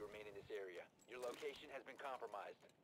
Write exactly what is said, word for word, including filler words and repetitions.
you remain in this area. Your location has been compromised.